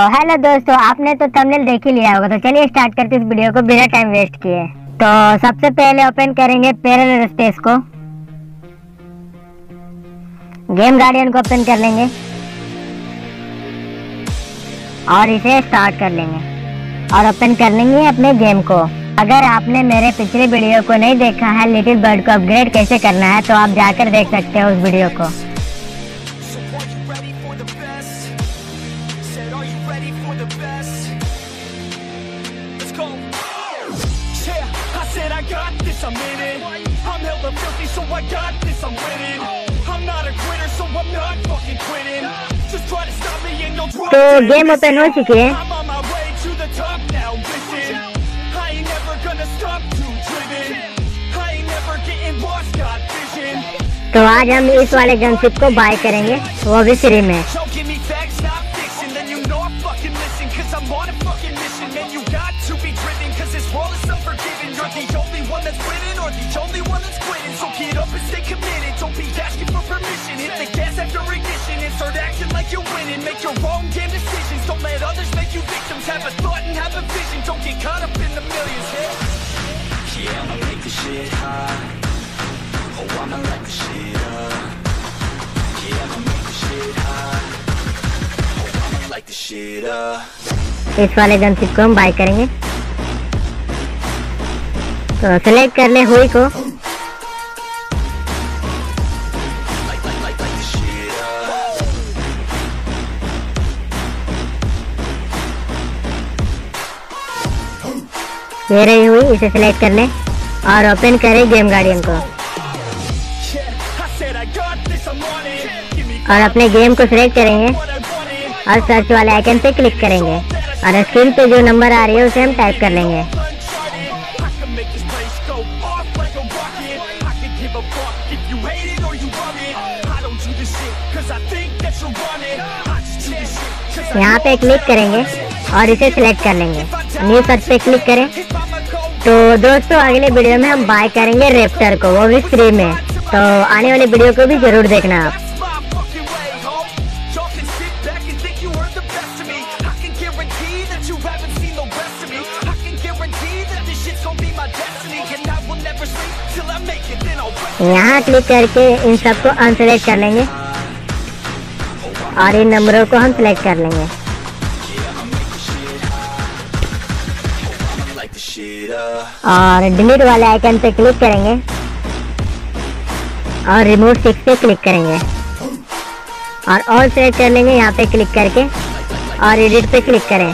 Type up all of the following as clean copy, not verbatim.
Hello दोस्तों, आपने तो थंबनेल देख ही लिया होगा, तो चलिए स्टार्ट करते इस वीडियो को बिना टाइम वेस्ट किए। तो सबसे पहले ओपन करेंगे पैरेलल स्पेस को, गेम गार्डियन को ओपन कर लेंगे और इसे स्टार्ट कर लेंगे और ओपन कर लेंगे अपने गेम को। अगर आपने मेरे पिछले वीडियो को नहीं देखा है लिटिल बर्ड को अपग्रेड कैसे करना है, तो आप जाकर देख सकते हो उस वीडियो को। तो गेम ओपन हो चुकी है। तो आज हम इस वाले गनशिप को बाय करेंगे, वो भी फ्री में। इस वाले गनशिप को हम बाय करेंगे। तो सेलेक्ट कर ले हुई को, ये रही हुई, इसे सिलेक्ट कर लें और ओपन करें गेम गार्डियन को और अपने गेम को सिलेक्ट करेंगे और सर्च वाले आइकन पे क्लिक करेंगे और स्क्रीन पे जो नंबर आ रही है उसे हम टाइप कर लेंगे। यहाँ पे क्लिक करेंगे और इसे सिलेक्ट कर लेंगे, न्यू सर्च पे क्लिक करें। तो दोस्तों अगले वीडियो में हम बाय करेंगे रैप्टर को, वो भी फ्री में। तो आने वाले वीडियो को भी जरूर देखना आप। यहाँ क्लिक करके इन सबको अनसेलेक्ट कर लेंगे और इन नंबरों को हम सिलेक्ट कर लेंगे और डिलीट वाले आइकन पे क्लिक करेंगे और रिमूव 6 पे क्लिक करेंगे और ऑल सेलेक्ट कर लेंगे। यहाँ पे क्लिक करके और एडिट पे क्लिक करें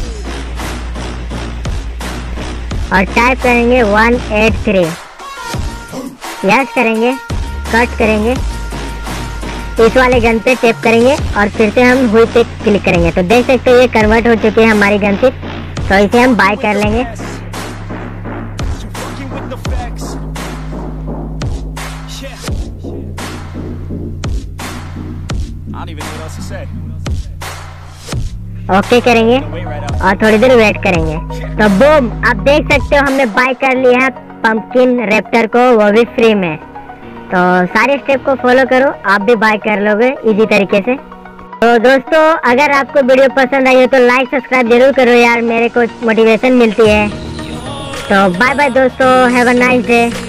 और टाइप करेंगे 183, यस करेंगे, कट करेंगे, इस वाले गन पे टैप करेंगे और फिर से हम हुई पे क्लिक करेंगे। तो देख सकते हो ये कन्वर्ट हो चुकी है हमारी गनशिप। तो इसे हम बाय कर लेंगे। ओके करेंगे और थोड़ी देर वेट करेंगे। तो बूम, आप देख सकते हो हमने बाय कर लिया है पंपकिन रैप्टर को, वो भी फ्री में। तो सारे स्टेप को फॉलो करो, आप भी बाय कर लोगे इजी तरीके से। तो दोस्तों अगर आपको वीडियो पसंद आई हो तो लाइक सब्सक्राइब जरूर करो यार, मेरे को मोटिवेशन मिलती है। तो बाय बाय दोस्तों, have a nice day.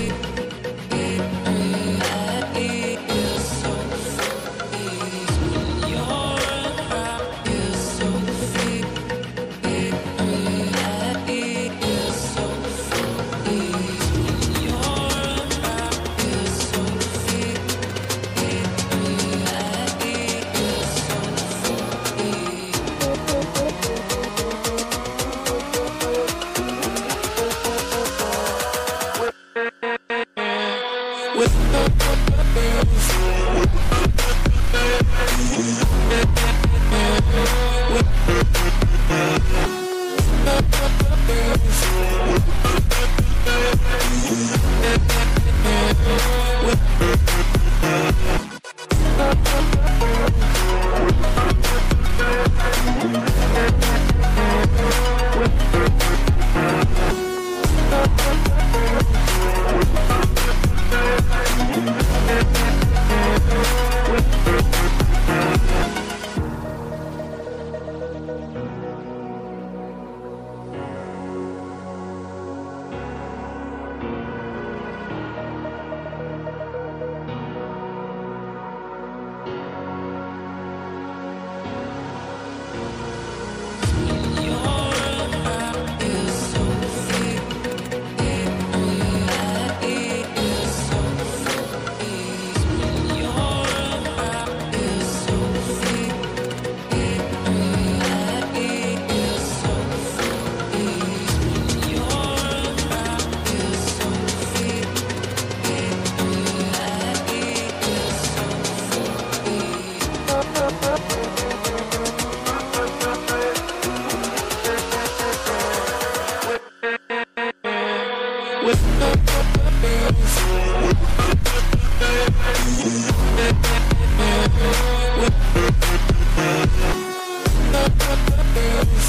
with